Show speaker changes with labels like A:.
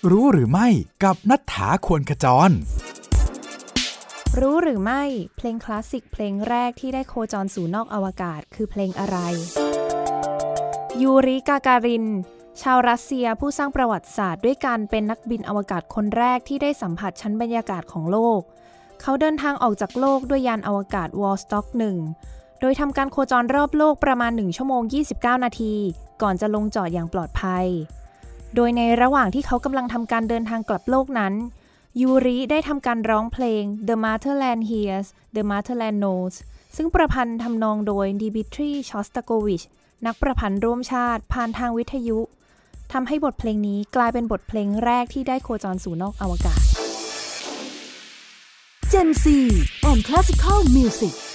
A: รู้หรือไม่กับณัฐฐา ควรขจร
B: รู้หรือไม่เพลงคลาสสิกเพลงแรกที่ได้โคจรสู่นอกอวกาศคือเพลงอะไรยูริ กาการินชาวรัสเซียผู้สร้างประวัติศาสตร์ด้วยการเป็นนักบินอวกาศคนแรกที่ได้สัมผัสชั้นบรรยากาศของโลกเขาเดินทางออกจากโลกด้วยยานอวกาศวอลสต็อก 1โดยทำการโคจรรอบโลกประมาณ1ชั่วโมง29นาทีก่อนจะลงจอดอย่างปลอดภัยโดยในระหว่างที่เขากำลังทำการเดินทางกลับโลกนั้นยูริได้ทำการร้องเพลง The Motherland Hears The Motherland Knows ซึ่งประพันธ์ทำนองโดยดิมิทรีชอสตาโกวิชนักประพันธ์ร่วมชาติผ่านทางวิทยุทำให้บทเพลงนี้กลายเป็นบทเพลงแรกที่ได้โคจรสู่นอกอวกาศ
C: Gen Z and Classical Music